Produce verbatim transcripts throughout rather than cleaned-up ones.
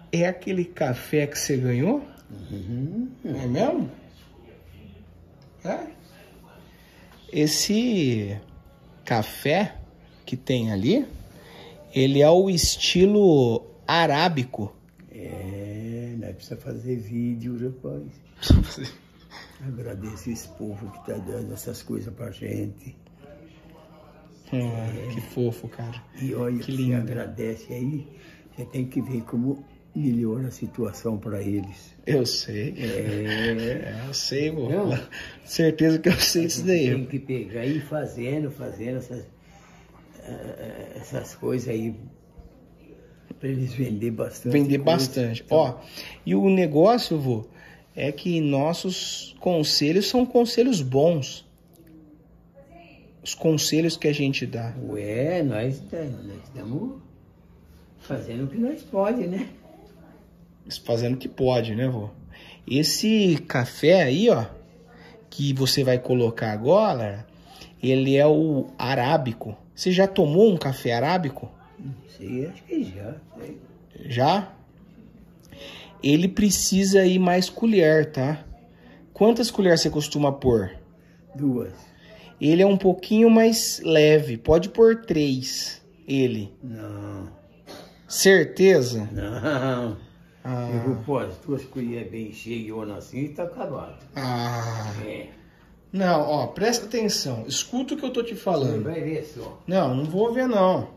é aquele café que você ganhou? Uhum. É mesmo? É? Esse café que tem ali, ele é o estilo arábico. É, nós precisamos fazer vídeo depois. Agradeço esse povo que tá dando essas coisas pra gente. Ah, é. Que fofo, cara. E olha, que você lindo. agradece aí, você tem que ver como melhora a situação para eles. Eu sei. É, é eu sei, vô. Não? Certeza que eu sei disso daí. Tem que pegar e ir fazendo, fazendo essas, essas coisas aí para eles vender bastante. Vender coisa. bastante. Então, ó, e o negócio, vô, é que nossos conselhos são conselhos bons. Os conselhos que a gente dá. Ué, nós, nós estamos fazendo o que nós pode, né? Fazendo o que pode, né, vô? Esse café aí, ó, que você vai colocar agora, ele é o arábico. Você já tomou um café arábico? Não sei, acho que já. Sei. Já? Ele precisa ir mais colher, tá? Quantas colheres você costuma pôr? Duas. Ele é um pouquinho mais leve. Pode pôr três, ele. Não. Certeza? Não. Ah. Eu vou pôr as duas colheres bem cheias assim e tá acabado. Ah. É. Não, ó, presta atenção. Escuta o que eu tô te falando. Você vai ver só. Não, não vou ver, não.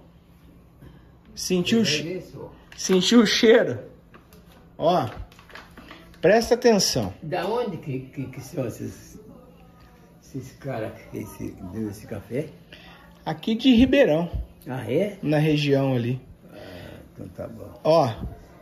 Sentiu, Você vai che... ver só. Sentiu o cheiro? Ó, presta atenção. Da onde que, que, que são esses, esses caras que esse, deu esse café? Aqui de Ribeirão, Ah, é? na região ali. Ah, então tá bom. Ó,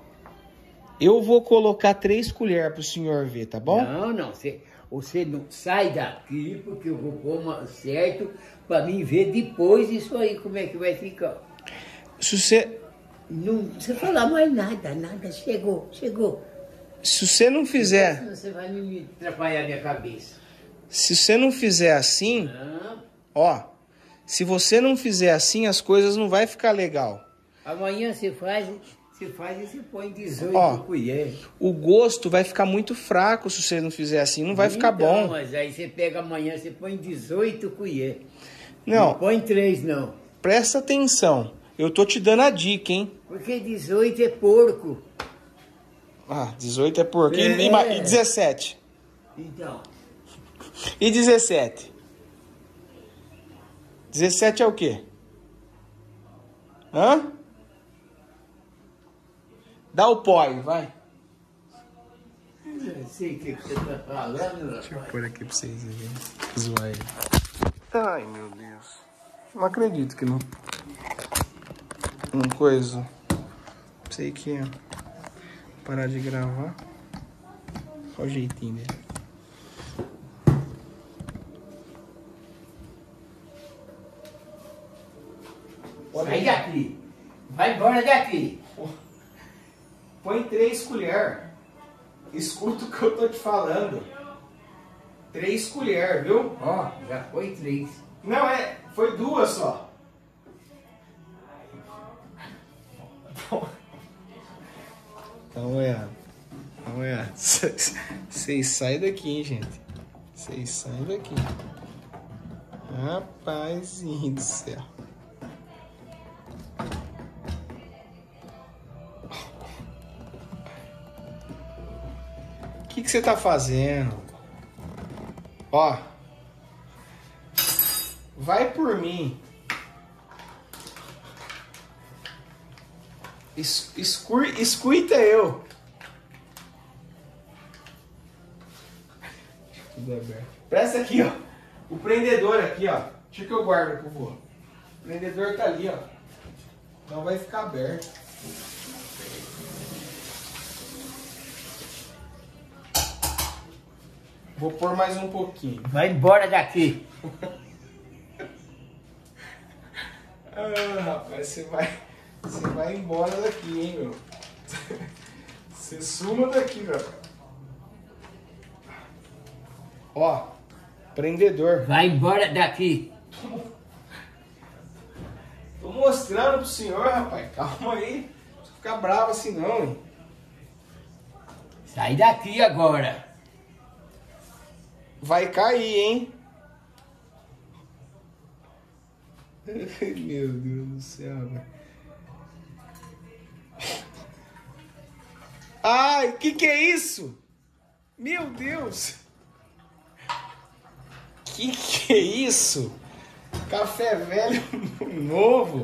eu vou colocar três colheres pro senhor ver, tá bom? Não, não, você, você não sai daqui porque eu vou pôr uma, certo pra mim ver depois isso aí, como é que vai ficar. Se você, Não precisa falar mais nada, nada, chegou, chegou. se você não fizer, Senão você vai me atrapalhar minha cabeça. se você não fizer assim, Não. ó, se você não fizer assim, as coisas não vai ficar legal. Amanhã você faz, você faz e você põe dezoito Ó, colheres. O gosto vai ficar muito fraco se você não fizer assim, não vai ficar Então, bom. mas aí você pega amanhã, você põe dezoito colheres. Não, Não põe três, não. presta atenção. Eu tô te dando a dica, hein? Porque dezoito é porco. Ah, dezoito é porco. E, É. e ma- e dezessete? Então, E dezessete? dezessete é o quê? Hã? Dá o pó aí, vai. não sei o que que você tá falando. Deixa eu pôr aqui pra vocês verem. Zoar ele. Ai, meu Deus. Não acredito que não... Uma coisa... Sei que ia parar de gravar. Olha o jeitinho dele. Sai daqui. Vai embora daqui. Põe três colheres. Escuta o que eu tô te falando. Três colheres, viu? Ó, já foi três. Não, é... Foi duas só. Então é... Então é... Vocês saem daqui, hein, gente. Vocês saem daqui. Rapazinho do céu. O que que você tá fazendo? Ó. Vai por mim. Es, escur, escuta eu. Tudo aberto. Presta aqui, ó. O prendedor aqui, ó. Deixa que eu guardo, por favor. O prendedor tá ali, ó. Não vai ficar aberto. Vou pôr mais um pouquinho. Vai embora daqui. Ah, rapaz, você vai, você vai embora daqui, hein, meu. Você suma daqui, velho. Ó, prendedor. Vai embora daqui. Tô mostrando pro senhor, rapaz. Calma aí. Não precisa ficar bravo assim, não, hein. Sai daqui agora. Vai cair, hein? Meu Deus do céu, velho. Ai, que que é isso? Meu Deus. Que que é isso? Café velho novo.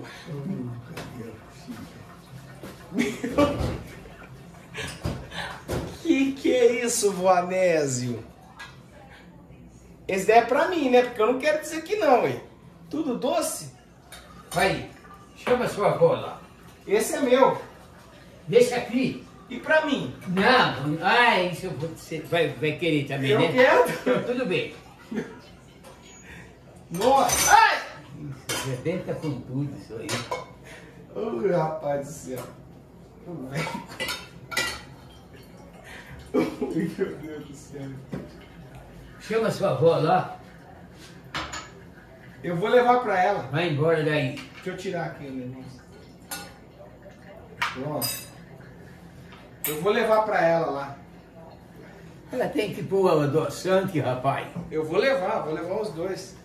Meu... Que que é isso, vô Anésio? Esse daí é pra mim, né? Porque eu não quero dizer que não, ué. Tudo doce? Vai, chama sua avó lá. Esse é meu. Deixa aqui. E pra mim? Não, ah, isso você vai, vai querer também, eu né? Eu quero. Então, tudo bem. Nossa! Ai! Rebenta com tudo isso aí. Ui, oh, rapaz do céu. Ui, meu Deus do céu. Chama sua avó lá. Eu vou levar pra ela. Vai embora daí. Deixa eu tirar aqui o negócio. Pronto. Eu vou levar pra ela lá. Ela tem que pôr o adoçante, rapaz. Eu vou levar, vou levar os dois.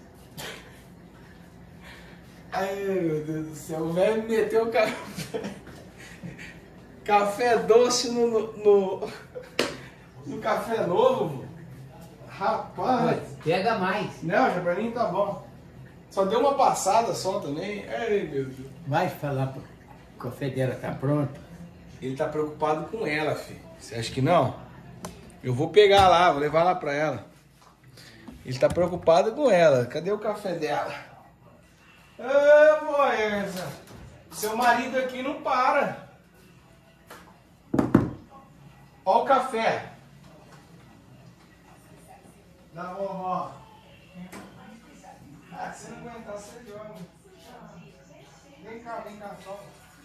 Ai, meu Deus do céu. O velho meteu o café. Café doce no, no, no, no café novo. Rapaz. Pega mais. Não, já pra mim tá bom. Só deu uma passada só também. Ai, meu Deus. Vai falar pro o café dela tá pronto. Ele tá preocupado com ela, filho. Você acha que não? Eu vou pegar lá, vou levar lá pra ela. Ele tá preocupado com ela. Cadê o café dela? Ô, Moesa. Seu marido aqui não para. Ó o café. Da vovó. Ah, se não aguentar, você joga. Vem cá, vem cá, só.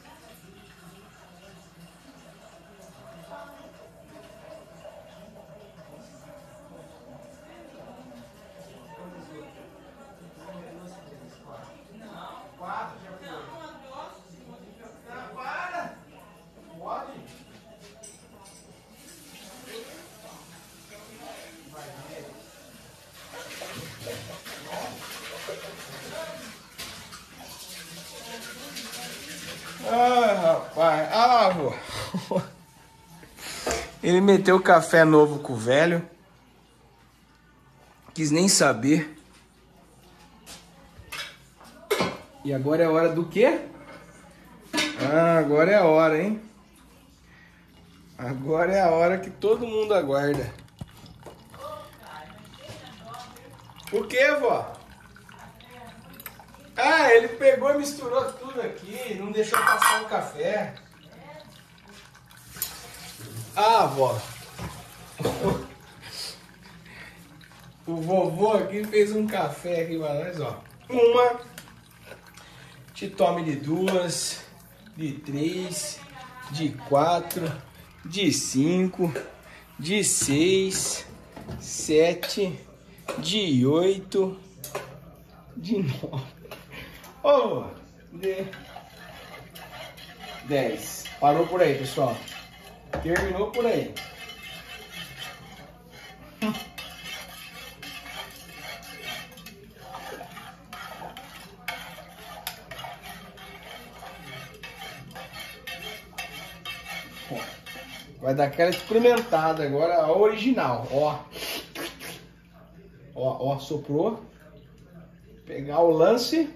Quatro já foi. Não, para! Pode? Vai ver. Ah, rapaz. Ah lá, vô. Ele meteu café novo com o velho. Quis nem saber. E agora é hora do quê? Ah, agora é a hora, hein? Agora é a hora que todo mundo aguarda. O quê, vó? Ah, ele pegou e misturou tudo aqui, não deixou passar o café. Ah, vó. O vovô aqui fez um café aqui pra nós, ó. Uma, te tome de duas, de três, de quatro, de cinco, de seis, sete, de oito, de nove, oh, de dez. Parou por aí, pessoal. Terminou por aí. Vai dar aquela experimentada agora, a original, ó. Ó, ó, soprou. Pegar o lance.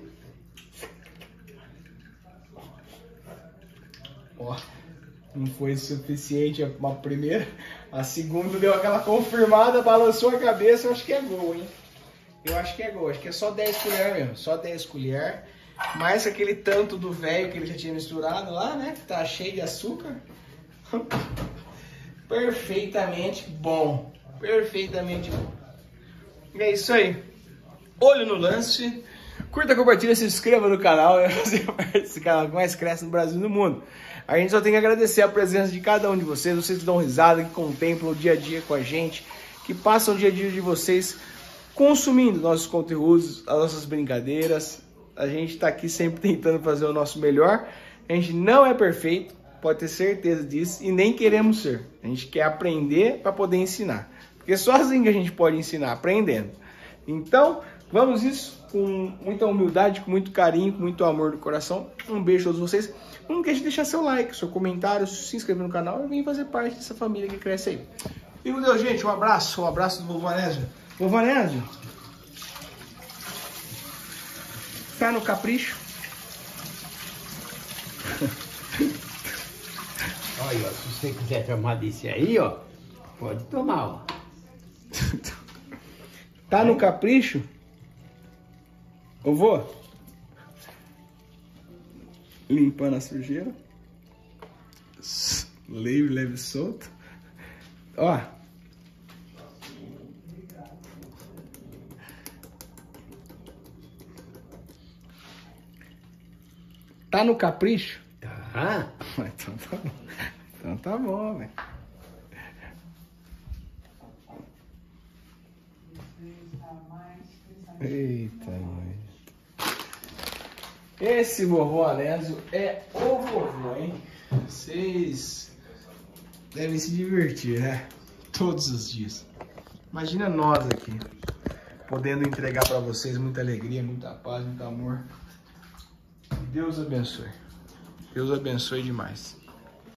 Ó, não foi suficiente a primeira. A segunda deu aquela confirmada, balançou a cabeça. Eu acho que é gol, hein? Eu acho que é gol. Acho que é só dez colheres mesmo. Só dez colheres. Mais aquele tanto do velho que ele já tinha misturado lá, né? Que tá cheio de açúcar. Perfeitamente bom. Perfeitamente bom. E é isso aí. Olho no lance. Curta, compartilha, se inscreva no canal. É fazer parte desse canal que mais cresce no Brasil e no mundo. A gente só tem que agradecer a presença de cada um de vocês. Vocês que dão risada, que contemplam o dia a dia com a gente. Que passam o dia a dia de vocês consumindo nossos conteúdos, as nossas brincadeiras. A gente está aqui sempre tentando fazer o nosso melhor. A gente não é perfeito. pode ter certeza disso, e nem queremos ser. A gente quer aprender para poder ensinar. Porque só assim que a gente pode ensinar, aprendendo. Então, vamos isso com muita humildade, com muito carinho, com muito amor do coração. Um beijo a todos vocês. Não deixe de deixar seu like, seu comentário, se inscrever no canal e vir fazer parte dessa família que cresce aí. E com Deus, gente, um abraço, um abraço do vovô Anésio. Vovô Anésio, tá no capricho? Olha, ó, se você quiser tomar desse aí, ó, pode tomar, ó. Tá no capricho? Vovô? Limpando a sujeira. Leve, leve, solto. Ó. Tá no capricho? Tá. Então tá bom. Então tá bom, velho. Eita, mãe. Esse vovô Anésio é o vovô, hein? Vocês devem se divertir, né? Todos os dias. Imagina nós aqui, podendo entregar para vocês muita alegria, muita paz, muito amor. Deus abençoe. Deus abençoe demais.